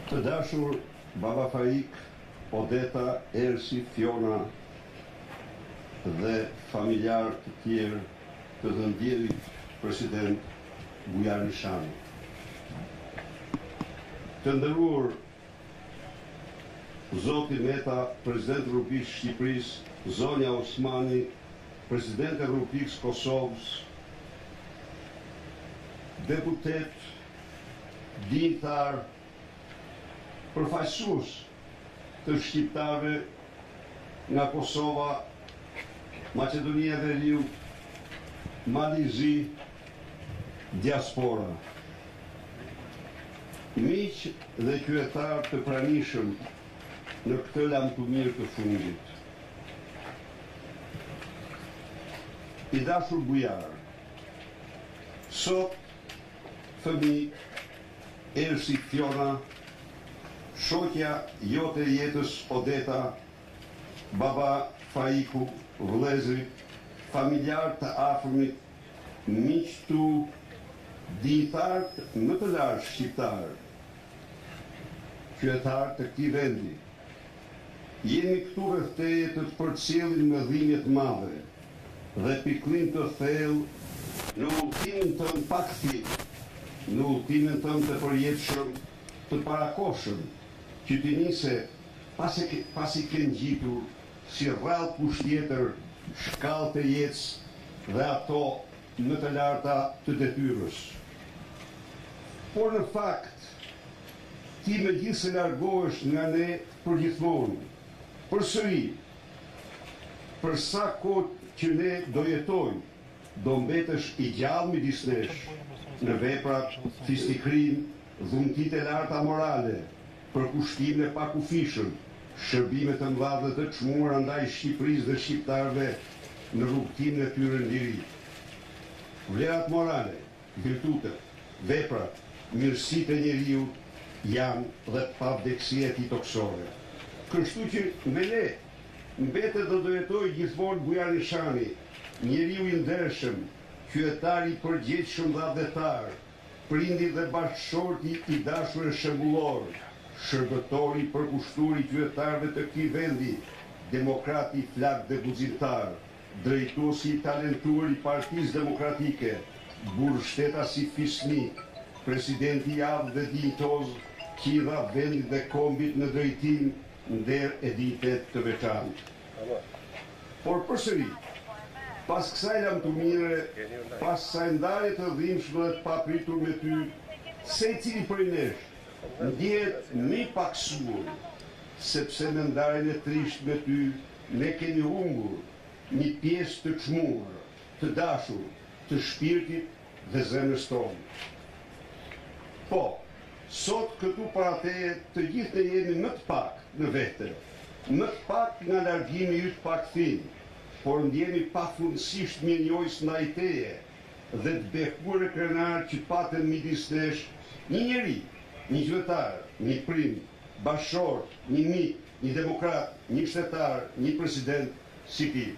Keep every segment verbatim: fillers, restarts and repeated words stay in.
Të dashur Baba Faik, Odeta, Ersi, Fiona dhe familjarë të tjerë të dhëndjerit president Bujar Nishani. Të nderuar Zoti Meta, President e Republikës Shqipërisë, Zonja Osmani, President e Republikës Kosovës, deputet, dinjtar, përfaqësues të shqiptarëve nga Kosova, Maqedonia e Veriut, Malizi, diaspora. Miq dhe qytetarë të pranishëm në këtë lam të mirë të fundit. I dashur bujar, sot fëmijë, Ersi, Fiona, shoqja jote e jetës Odeta, Baba Faiku, vëllezërit, familjarë të afërmit, miq tu, dinjtarë më të lartë shqiptarë, qytetarë të këtij vendi. Jemi këtu rreth teje të të përcjellin me dhimbje të madhe dhe pikëllim të thellë në udhëtimin tënd pak thjesht, në udhëtimin tënd të përjetshëm, të parakoshëm, që ti nise pasi, pasi ke ngjitur si rrallë kush tjetër shkallë të jetës dhe ato më të larta të detyrës. Por në fakt, ti me gjithë se largohesh nga ne për gjithmonë, përsëri, për sa kohë që ne do jetojmë, do mbetesh i gjallë midis nesh, në veprat, fisnikrin, dhuntit e larta morale, për kushtimin e pakufishëm, shërbime të mëdha dhe të çmuara ndaj Shqipërisë dhe shqiptarëve në rrugtimin e tyre në liri. Vlerat morale, virtutet, veprat, mirësitë e njeriut janë dhe pavdekësia e tij toksore. Kështu që me ne mbetet dhe do jetojë gjithmonë Bujar Nishani, njeriu i ndershëm, qytetari i përgjegjshëm dhe adhetar, prindi dhe bashkëshorti i dashur e shembullor, shërbëtori përkushturi qytetarëve të këtij vendi, demokrati flak dhe guximtar, drejtuesi i talentuar i Partisë Demokratike, burr shtetas i fisnik, presidenti i avë dhe dinjitoz, që i dha vendit dhe kombit në drejtim, nder e dinjitet të veçantë. Por përsëri, pas kësaj lam të mire, pas kësaj ndarje të dhimbshme dhe të papritur me ty, secili prej nesh ndjehet më paksuar, sepse në ndarjen e trisht me ty ne kemi humbur një pjesë të çmuar, të dashur, të shpirtit dhe zemrës tonë. Po, sot këtu para teje të gjithë ne jemi më të pak në vete, më të pak nga largimi yt pakthim, por ndjemi pafundësisht mirënjohës ndaj teje dhe të bekuar e krenar që paten midis nesh një njeri, një qytetar, një prim, bashkëshor, një mik, një demokrat, një shtetar, një president si ti.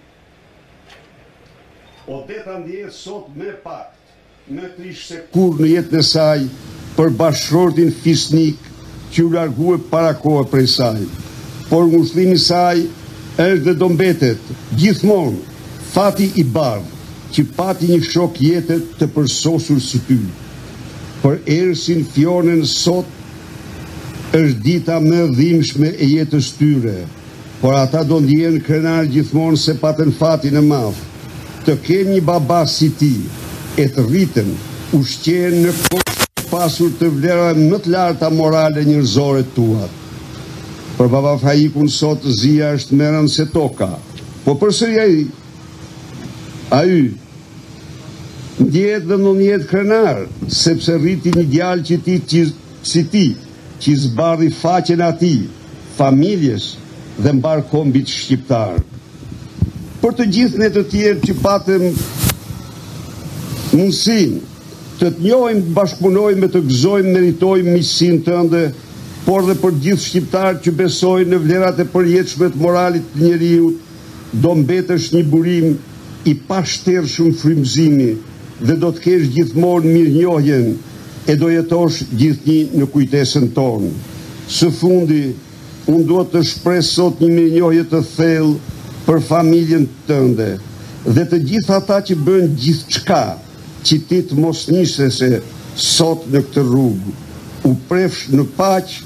Odeta ndjehet sot me pakt, me trisht se kur në jetën e saj për bashkëshortin fisnik që u largue para kohë prej saj. Por ngushëllimi i saj është dhe do mbetet gjithmonë fati i bardhë që pati një shok jete të përsosur si ty. Për Ersin, Fionën sot është dita më e dhimbshme e jetës tyre, por ata do ndjehen krenar gjithmonë se patën fatin e madh të kenë një baba si ti, e të rritën, ushqen në kohë pasur të vlerave më të larta morale njerëzore tuat. Për Baba Faikun sot zia është më e rëndë se toka, po përsëri ai, ai ndjehet dhe në njët krenar, sepse rriti një djalë që ti që, si ti, që zbardhi faqen ati, familjes dhe mbar kombit shqiptar. Për të gjithë ne të tjerë që patëm mundësin, të të njohim, bashkëpunojmë, të gëzojmë, meritojmë miqësinë tënde, por dhe për gjithë shqiptarë që besojnë në vlerat e përjetshme të moralit të njeriut, do mbetesh një burim i pashtershëm frymëzimi dhe do të kesh gjithmonë mirënjohjen e do jetosh gjithnjë në kujtesën tonë. Së fundi, unë do të shpreh sot një mirënjohje të thellë për familjen tënde dhe të gjithë ata që bën gjithçka që ti të mos niseshe sot në këtë rrugë. U prefsh në paqë.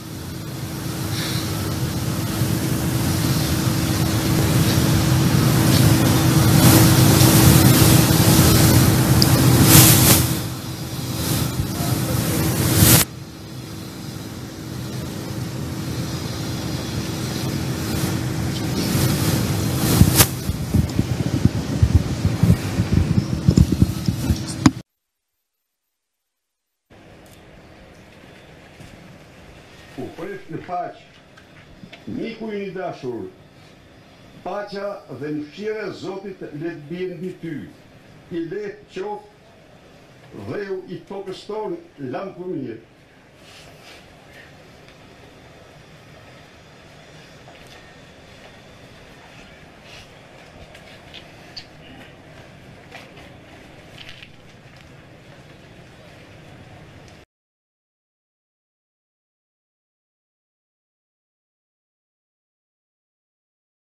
U pref në paqë, miku i dashur, paqja dhe mëshira e Zotit le të bien mbi ty. I le të qoftë dheu i tokës tonë lamë për mirë.